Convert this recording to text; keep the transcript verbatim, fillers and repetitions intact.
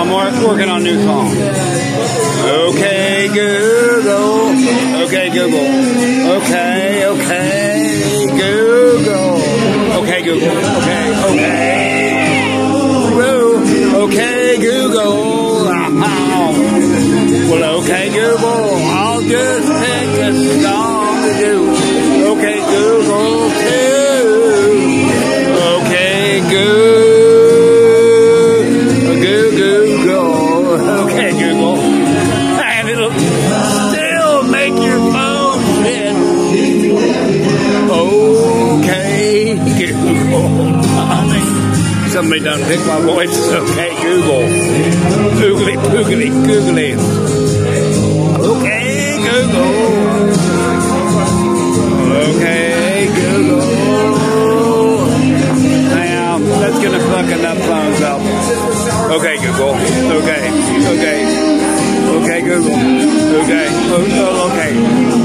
I'm working on a new song. Okay, Google. Okay, Google. Okay, okay, Google. Okay, Google. Okay, okay. Whoa. Okay, Google. Well, okay, Google. I'll just pick a song to do. Okay, Google, too. Okay, Google. Okay, Google. And it'll still make your phone fit. Okay, Google. Somebody done picked my voice. Okay, Google. Googly, poogly, googly. Okay, Google. Okay, Google. Now, that's gonna fuck enough phones up. Okay, Google. Okay. Okay. Okay, Google. Okay. Oh, okay.